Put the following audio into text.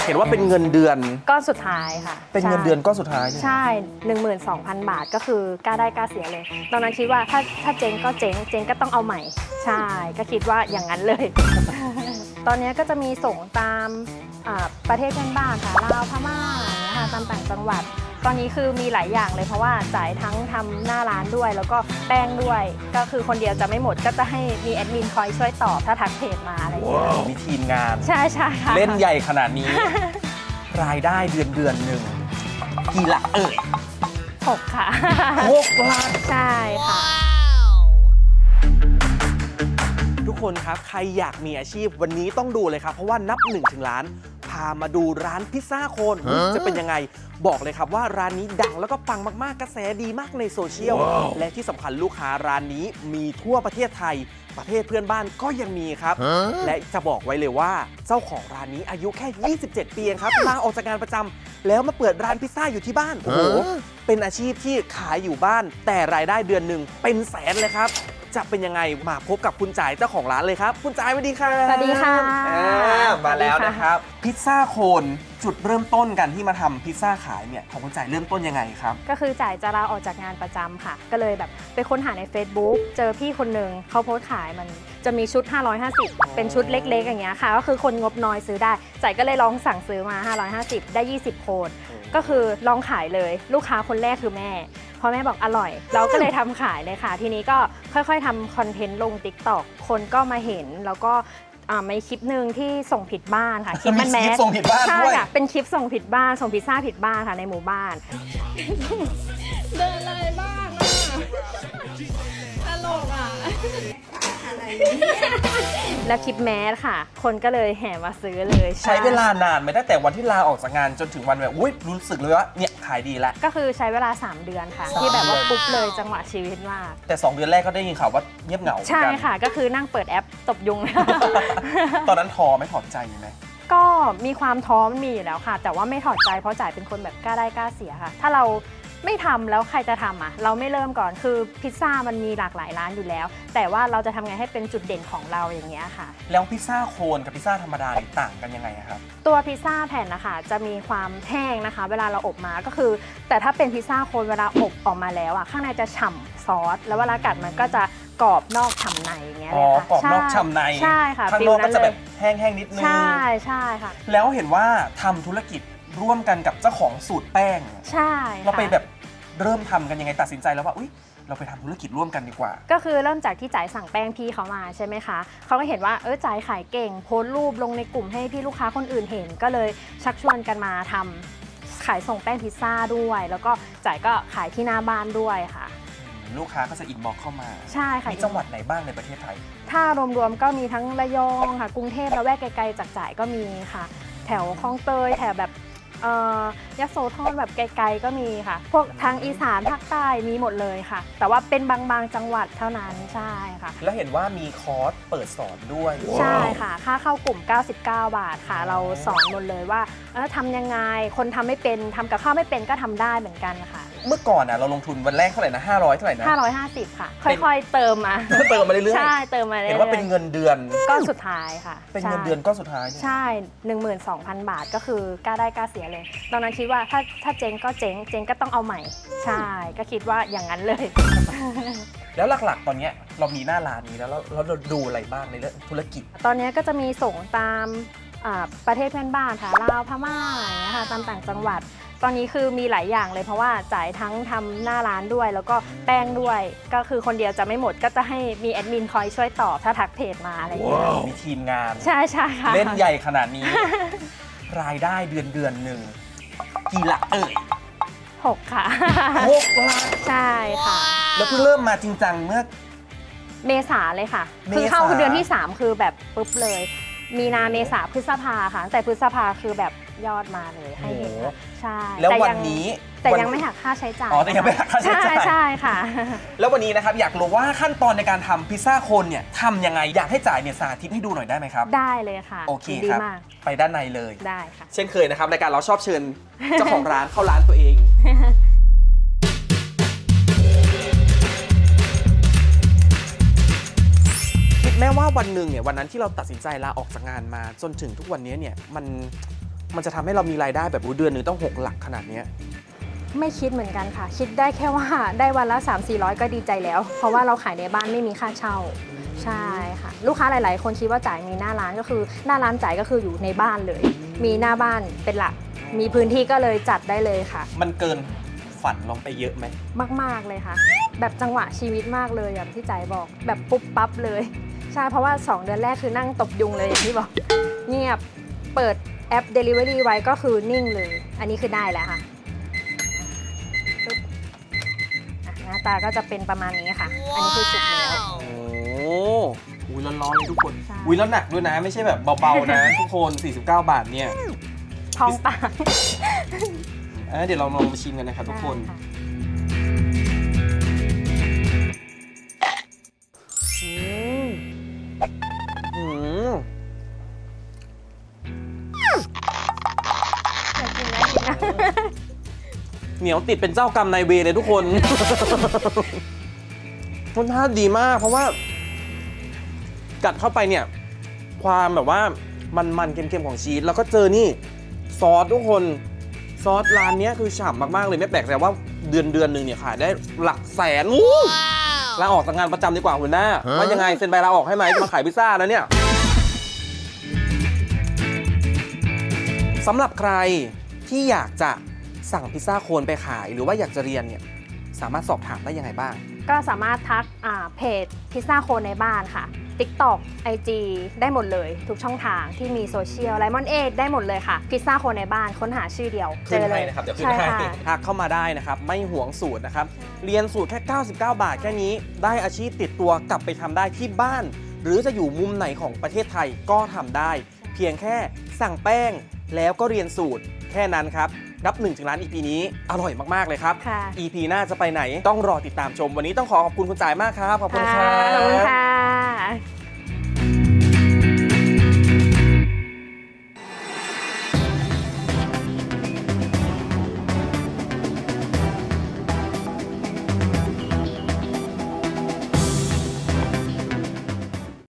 เห็นว่าเป็นเงินเดือนก้อนสุดท้ายค่ะเป็นเงินเดือนก้อนสุดท้ายใช่ 12,000 บาทก็คือกล้าได้กล้าเสียเลยตอนนั้นคิดว่าถ้าเจ๊งก็เจ๊งก็ต้องเอาใหม่ใช่ก็คิดว่าอย่างนั้นเลย ตอนนี้ก็จะมีส่งตามประเทศเพื่อนบ้านค่ะลาวพม่านะคะตามต่างจังหวัดตอนนี้คือมีหลายอย่างเลยเพราะว่าจ่ายทั้งทำหน้าร้านด้วยแล้วก็แป้งด้วยก็คือคนเดียวจะไม่หมดก็จะให้มีแอดมินคอยช่วยตอบถ้าทักเพจมาอะไรอย่างเงี้ยมีทีมงานใช่ค่ะเล่นใหญ่ขนาดนี้ รายได้เดือนหนึ่งกี่หลัก 6ค่ะ 6 หลักใช่ค่ะทุกคนครับใครอยากมีอาชีพวันนี้ต้องดูเลยครับเพราะว่านับ1 ถึงล้านพามาดูร้านพิซซ่าโคนจะเป็นยังไงบอกเลยครับว่าร้านนี้ดังแล้วก็ปังมากๆกระแสดีมากในโซเชียลและที่สำคัญลูกค้าร้านนี้มีทั่วประเทศไทยประเทศเพื่อนบ้านก็ยังมีครับและจะบอกไว้เลยว่าเจ้าของร้านนี้อายุแค่27 ปีเองครับลาออกจากงานประจำแล้วมาเปิดร้านพิซซ่าอยู่ที่บ้านโอ้โหเป็นอาชีพที่ขายอยู่บ้านแต่รายได้เดือนหนึ่งเป็นแสนเลยครับจะเป็นยังไงมาพบกับคุณจ่ายเจ้าของร้านเลยครับคุณจ่ายสวัสดีค่ะสวัสดีค่ะมาแล้วนะครับพิซซ่าโคนจุดเริ่มต้นกันที่มาทำพิซซ่าขายเนี่ยของคุณจ่ายเริ่มต้นยังไงครับก็คือจ่ายจะลาออกจากงานประจำค่ะก็เลยแบบไปค้นหาใน Facebook เจอพี่คนหนึ่งเขาโพสต์ขายมันจะมีชุด550เป็นชุดเล็กๆอย่างเงี้ยค่ะก็คือคนงบน้อยซื้อได้จ่ายก็เลยลองสั่งซื้อมา550ได้20 โคนก็คือลองขายเลยลูกค้าคนแรกคือแม่พอแม่บอกอร่อยเราก็เลยทำขายเลยค่ะทีนี้ก็ค่อยๆทำคอนเทนต์ลง TikTok คนก็มาเห็นแล้วก็มีคลิปหนึ่งที่ส่งผิดบ้านค่ะคลิปมันแมสส่งผิดบ้านใช่ค่ะเป็นคลิปส่งผิดบ้านส่งพิซซ่าผิดบ้านค่ะในหมู่บ้านเดินอะไรบ้างตลกแล้วคลิปแมสค่ะคนก็เลยแห่มาซื้อเลยใช้เวลานานไหมตั้งแต่วันที่ลาออกจากงานจนถึงวันแบบอุ้ยรู้สึกเลยว่าเนี่ยขายดีแล้วก็คือใช้เวลา3 เดือนค่ะที่แบบว่าปุ๊บเลยจังหวะชีวิตมากแต่2 เดือนแรกก็ได้ยินข่าวว่าเงียบเหงาใช่ค่ะก็คือนั่งเปิดแอปตบยุงตอนนั้นท้อไม่ถอดใจไหมก็มีความท้อมันมีอยู่แล้วค่ะแต่ว่าไม่ถอดใจเพราะจ่ายเป็นคนแบบกล้าได้กล้าเสียค่ะถ้าเราไม่ทำแล้วใครจะทำอ่ะเราไม่เริ่มก่อนคือพิซซ่ามันมีหลากหลายร้านอยู่แล้วแต่ว่าเราจะทำไงให้เป็นจุดเด่นของเราอย่างเงี้ยค่ะแล้วพิซซ่าโคนกับพิซซ่าธรรมดาต่างกันยังไงครับตัวพิซซ่าแผ่นนะคะจะมีความแห้งนะคะเวลาเราอบมาก็คือแต่ถ้าเป็นพิซซ่าโคนเวลาอบออกมาแล้วอ่ะข้างในจะฉ่ำซอสแล้วเวลากัดมันก็จะกรอบนอกฉ่ำในอย่างเงี้ยเลยค่ะกรอบนอกฉ่ำในใช่ค่ะข้างนอกก็จะแบบแห้งๆนิดนึงใช่ค่ะแล้วเห็นว่าทำธุรกิจร่วมกันกับเจ้าของสูตรแป้งใช่เราไปแบบเริ่มทำกันยังไงตัดสินใจแล้วว่าอุ๊ยเราไปทำธุรกิจร่วมกันดีกว่าก็คือเริ่มจากที่จ่ายสั่งแป้งพี่เขามาใช่ไหมคะเขาก็เห็นว่าจ่ายขายเก่งโพสต์รูปลงในกลุ่มให้พี่ลูกค้าคนอื่นเห็นก็เลยชักชวนกันมาทำขายส่งแป้งพิซซ่าด้วยแล้วก็จ่ายก็ขายที่หน้าบ้านด้วยค่ะลูกค้าก็จะอินบ็อกซ์เข้ามาใช่ค่ะมีจังหวัดไหนบ้างในประเทศไทยถ้ารวมๆก็มีทั้งระยองค่ะกรุงเทพละแวกไกลๆจากจ่ายก็มีค่ะแถวคลองเตยแถวแบบยโสธรแบบไกลๆก็มีค่ะพวกทางอีสานภาคใต้มีหมดเลยค่ะแต่ว่าเป็นบางจังหวัดเท่านั้นใช่ค่ะแล้วเห็นว่ามีคอร์สเปิดสอนด้วยใช่ค่ะค่าเข้ากลุ่ม99 บาทค่ะเราสอนหมดเลยว่าทำยังไงคนทำไม่เป็นทำกับข้าวไม่เป็นก็ทำได้เหมือนกันค่ะเมื่อก่อนเราลงทุนวันแรกเท่าไหร่นะ500เท่าไหร่นะ 550ค่ะค่อยๆเติมมาเรื่อยๆใช่เติมมาเรื่อยๆเห็นว่าเป็นเงินเดือนก้อนสุดท้ายค่ะเป็นเงินเดือนก้อนสุดท้ายใช่ 12,000 บาทก็คือกล้าได้กล้าเสียเลยตอนนั้นคิดว่าถ้าเจ๊งก็เจ๊งก็ต้องเอาใหม่ใช่ก็คิดว่าอย่างนั้นเลยแล้วหลักๆตอนนี้เรามีหน้าร้านนี้แล้วเราดูอะไรบ้างในเรื่องธุรกิจตอนนี้ก็จะมีส่งตามประเทศเพื่อนบ้านค่ะลาวพม่าอย่างเงี้ยค่ะตามต่างจังหวัดตอนนี้คือมีหลายอย่างเลยเพราะว่าจ่ายทั้งทำหน้าร้านด้วยแล้วก็แป้งด้วยก็คือคนเดียวจะไม่หมดก็จะให้มีแอดมินคอยช่วยตอบถ้าทักเพจมาอะไรอย่างเงี้ยมีทีมงานใช่ค่ะเล่นใหญ่ขนาดนี้ รายได้เดือนหนึ่งกี่หลัก 6ค่ะ 6 หลักใช่ค่ะแล้วเพิ่งเริ่มมาจริงจังเมื่อเมษาเลยค่ะคือเข้าเดือนที่3คือแบบปุ๊บเลยมีนาเมษาพฤษภาค่ะแต่พฤษภาคือแบบยอดมาเลยให้เห็นใช่แล้ววันนี้แต่ยังไม่หักค่าใช้จ่ายแต่ยังไม่หักค่าใช้จ่ายใช่ค่ะแล้ววันนี้นะครับอยากรู้ว่าขั้นตอนในการทำพิซซ่าโคนเนี่ยทำยังไงอยากให้จ่ายเนี่ยสาธิตให้ดูหน่อยได้ไหมครับได้เลยค่ะโอเคครับไปด้านในเลยได้ค่ะเช่นเคยนะครับรายการเราชอบเชิญเจ้าของร้านเข้าร้านตัวเองแม้ว่าวันหนึ่งเนี่ยวันนั้นที่เราตัดสินใจลาออกจากงานมาจนถึงทุกวันนี้เนี่ยมันมันจะทำให้เรามีรายได้แบบเดือนหนึ่งต้อง6 หลักขนาดเนี้ยไม่คิดเหมือนกันค่ะ คิดได้แค่ว่าได้วันละ 300-400 ก็ดีใจแล้ว เพราะว่าเราขายในบ้านไม่มีค่าเช่าใช่ค่ะลูกค้าหลายๆคนคิดว่าจ่ายมีหน้าร้านก็คือหน้าร้านจ่ายก็คืออยู่ในบ้านเลย มีหน้าบ้านเป็นหลักมีพื้นที่ก็เลยจัดได้เลยค่ะมันเกินฝันลองไปเยอะไหมมากๆเลยค่ะ แบบจังหวะชีวิตมากเลยอย่างที่ใจายบอกแบบปุ๊บปั๊บเลยใช่เพราะว่า 2 เดือนแรกคือนั่งตบยุงเลยอย่างที่บอกเงียบเปิดแอป Delivery ไว้ก็คือนิ่งเลย อันนี้คือได้แล้วค่ะปึ๊บหน้าตาก็จะเป็นประมาณนี้ค่ะ อันนี้คือสุกแล้วโอ้อุ้ยร้อนๆเลยทุกคนใช่อุ้ยแล้วหนักด้วยนะไม่ใช่แบบเบาๆนะ ทุกคน49 บาทเนี่ยท้องปากเดี๋ยวเราลองมาชิมกันนะครับทุกคนได้ะอืมอยากกินนะกินนะเหนียวติดเป็นเจ้ากรรมนายเวรเลยทุกคน รสชาติดีมากเพราะว่า กัดเข้าไปเนี่ย ความแบบว่ามันๆเค็มๆของชีสแล้วก็เจอนี่ซอสทุกคนซอสร้านนี้คือฉ่ำมากๆเลยไม่แปลกใจว่าเดือนหนึ่งเนี่ยขายได้หลักแสนลาออกจากงานประจำดีกว่าหัวหน้าว่ายังไงเซ็นใบลาออกให้ไหมจะมาขายพิซซ่าแล้วเนี่ยสำหรับใครที่อยากจะสั่งพิซซ่าโคนไปขายหรือว่าอยากจะเรียนเนี่ยสามารถสอบถามได้ยังไงบ้างก็สามารถทักเพจพิซซ่าโคนในบ้านค่ะ TikTok IG ได้หมดเลยทุกช่องทางที่มีโซเชียลไลมอนเอทได้หมดเลยค่ะพิซซ่าโคนในบ้านค้นหาชื่อเดียวเจอเลยนะครับเดี๋ยวขึ้นใช่ให้ค่ะทักเข้ามาได้นะครับไม่หวงสูตรนะครับเรียนสูตรแค่ 99 บาทแค่นี้ได้อาชีพติดตัวกลับไปทำได้ที่บ้าน หรือจะอยู่มุมไหนของประเทศไทยก็ทำได้ เพียงแค่สั่งแป้งแล้วก็เรียนสูตรแค่นั้นครับนับ1 ถึงล้าน EP นี้อร่อยมากๆเลยครับค่ะ EP หน้าจะไปไหนต้องรอติดตามชมวันนี้ต้องขอขอบคุณคุณจ่ายมากครับขอบคุณครัขอบคุณบค่ะ